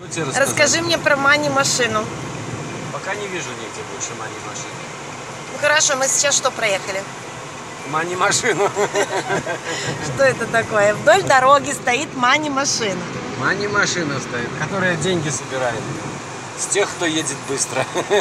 Расскажи мне про мани-машину. Пока не вижу нигде больше мани-машины. Ну хорошо, мы сейчас что проехали? Мани-машину. Что это такое? Вдоль дороги стоит мани-машина. Мани-машина стоит, которая деньги собирает с тех, кто едет быстро.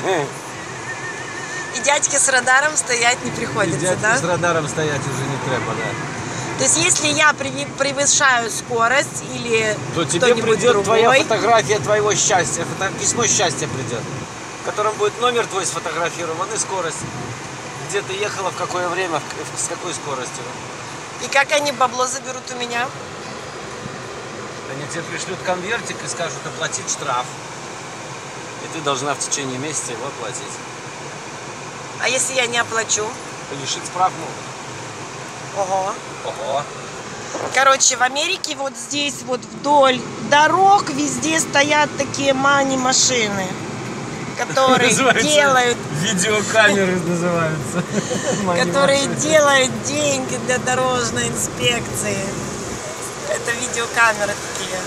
И дядьки с радаром стоять не приходится, дядьки да? с радаром стоять уже не треба, да. То есть, если я превышаю скорость или то тебе придет другой, твоя фотография твоего счастья, письмо счастья придет, в котором будет номер твой сфотографирован и скорость. Где ты ехала, в какое время, с какой скоростью. И как они бабло заберут у меня? Они тебе пришлют конвертик и скажут оплатить штраф. И ты должна в течение месяца его оплатить. А если я не оплачу? Лишить прав могут. Ого. Ого. Короче, в Америке вот здесь вот вдоль дорог везде стоят такие мани-машины, которые делают... Видеокамеры называются. Которые делают деньги для дорожной инспекции. Это видеокамеры такие.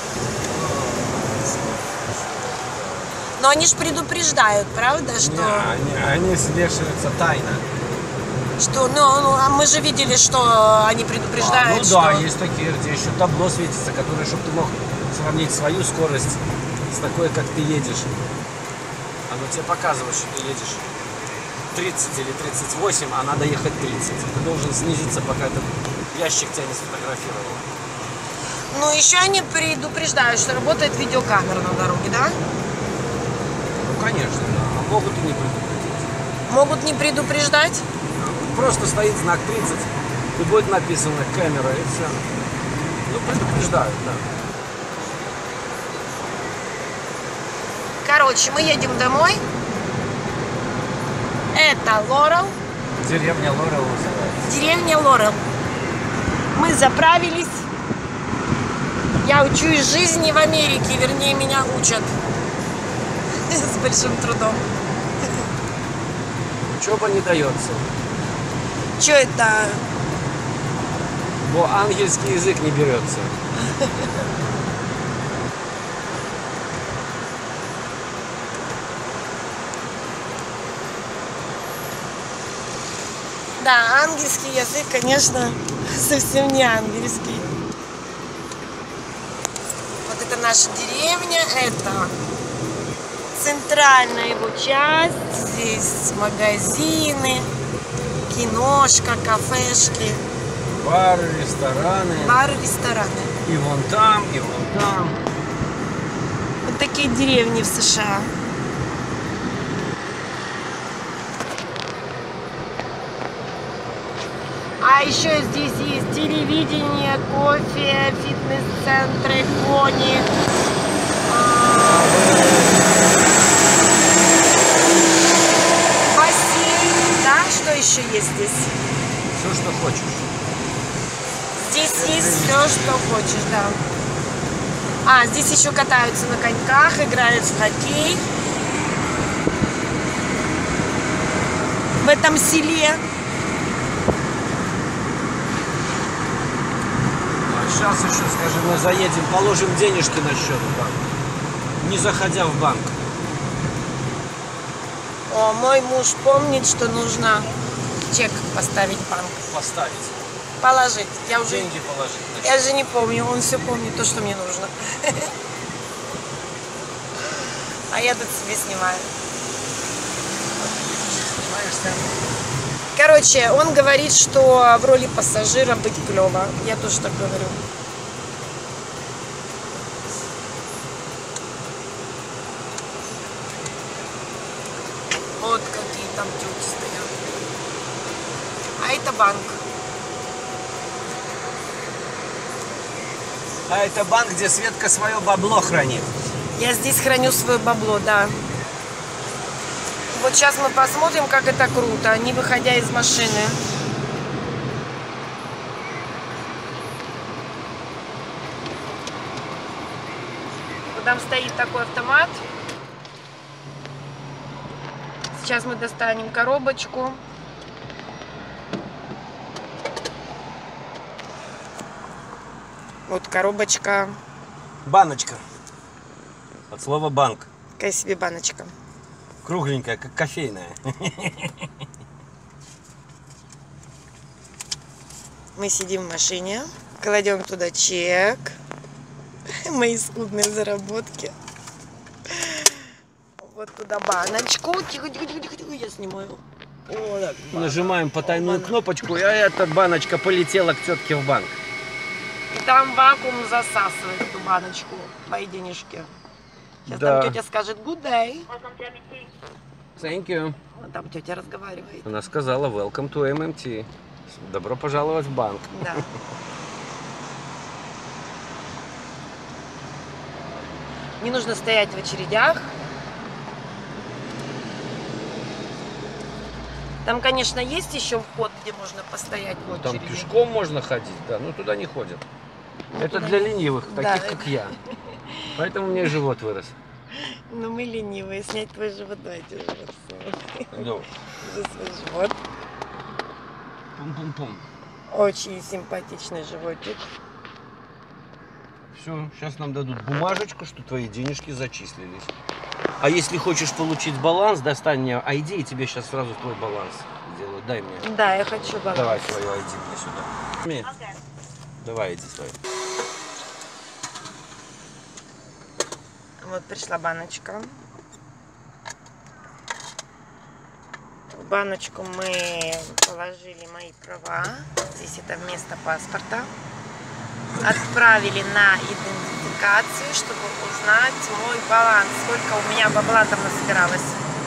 Но они ж предупреждают, правда, что... Не, они свешиваются тайно. Что, а мы же видели, что они предупреждают, ну да, что... есть такие, где еще табло светится, которые, чтобы ты мог сравнить свою скорость с такой, как ты едешь. Оно тебе показывает, что ты едешь 30 или 38, а надо ехать 30. Ты должен снизиться, пока этот ящик тебя не сфотографировал. Ну, еще они предупреждают, что работает видеокамера на дороге, да? Ну, конечно, да. А могут и не предупредить. Могут не предупреждать? Просто стоит знак 30, и будет написано камера, и все. Ну, предупреждают, да. Короче, мы едем домой. Это Лорел. Деревня Лорел называется. Деревня Лорел. Мы заправились. Я учусь жизни в Америке, вернее, меня учат. С большим трудом. Учеба не дается. Что это? Бо ангельский язык не берется. Да, ангельский язык, конечно, совсем не ангельский. Вот это наша деревня, это центральная его часть. Здесь магазины, киношка, кафешки. Бары, рестораны. Бары, рестораны. И вон там, и вон там. Вот такие деревни в США. А еще здесь есть телевидение, кофе, фитнес-центры, кони. Бассейн, да? Что еще есть здесь? Все, что хочешь. Здесь есть все, что хочешь, да. А, здесь еще катаются на коньках, играют в хоккей. В этом селе. А сейчас еще, скажем, мы заедем, положим денежки на счет в банк, не заходя в банк. О, мой муж помнит, что нужно чек поставить в банк. Поставить. Положить. Я уже, Деньги положить. я же не помню, он все помнит, то, что мне нужно. А я тут себе снимаю. Короче, он говорит, что в роли пассажира быть клево. Я тоже так говорю. Вот какие там тети стоят. А это банк. А это банк, где Светка свое бабло хранит. Я здесь храню свое бабло, да. Вот сейчас мы посмотрим, как это круто, не выходя из машины. Вот там стоит такой автомат. Сейчас мы достанем коробочку. Вот коробочка. Баночка. От слова банк. Какая себе баночка. Кругленькая, как кофейная. Мы сидим в машине, кладем туда чек. Мои скудные заработки. Вот туда баночку. Тихо, тихо, тихо, тихо, тихо, я снимаю. О, так, Нажимаем потайную кнопочку, и эта баночка полетела к тетке в банк. И там вакуум засасывает эту баночку, твои денежки. Сейчас Да. там тетя скажет good day. Thank you. А там тетя разговаривает. Она сказала welcome to MMT. Добро пожаловать в банк. Да. Не нужно стоять в очередях. Там, конечно, есть еще вход, где можно постоять в Там очереди. пешком можно ходить, да, но туда не ходят. Это туда для не- ленивых, Да. таких как я. Поэтому у меня и живот вырос. Но мы ленивые. Снять твой живот, давайте живот. Ну, Уже свой живот. пум-пум-пум. Очень симпатичный животик. Все, сейчас нам дадут бумажечку, что твои денежки зачислились. А если хочешь получить баланс, достань мне ID, и тебе сейчас сразу твой баланс сделают. Дай мне. Да, я хочу баланс. Давай твою ID мне сюда. Давай, иди свою. Вот пришла баночка. В баночку мы положили мои права. Здесь это вместо паспорта. Отправили на идентификацию, чтобы узнать мой баланс. Сколько у меня бабла там насобиралось.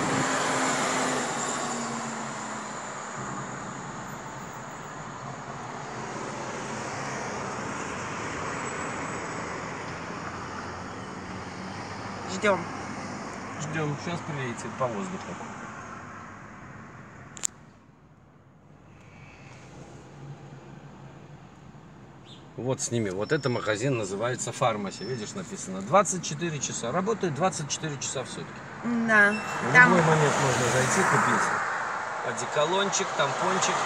Ждем. Ждем, сейчас прилетит по воздуху. Вот сними. Вот это магазин называется Фармаси. Видишь, написано 24 часа. Работает 24 часа в сутки. Да. В Там любой момент можно зайти купить одеколончик, тампончик.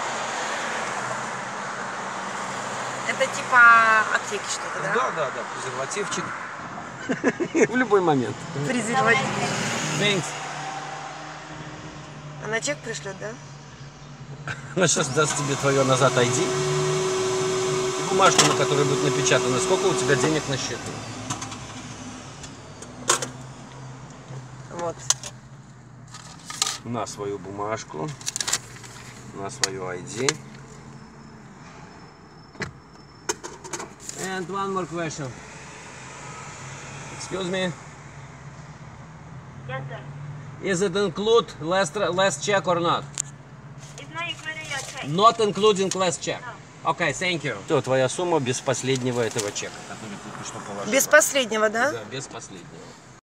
это типа аптеки что-то, да? Да, да, да, презервативчик. В любой момент. Презерватив. Thanks. А на чек пришлет, да? Она сейчас даст тебе твое назад ID. И бумажку, на которой будет напечатано, сколько у тебя денег на счету. Вот. На свою бумажку. На свою ID. And one more question. Excuse me. Yes, sir. Is it include last check or not? It's not including your check. Not including last check. Okay, thank you. То твоя сумма без последнего этого чека, который ты только что положил. Без последнего, да? Да, без последнего.